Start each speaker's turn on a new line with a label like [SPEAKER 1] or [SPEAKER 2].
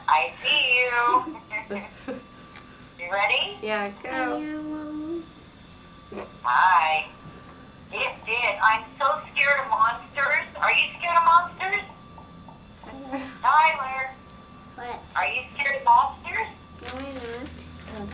[SPEAKER 1] I see you. You ready?
[SPEAKER 2] Yeah, go.
[SPEAKER 1] Hi. It did. I'm so scared of monsters. Are you scared of monsters? Tyler.
[SPEAKER 3] What?
[SPEAKER 1] Are you scared of monsters?
[SPEAKER 3] No, I'm not.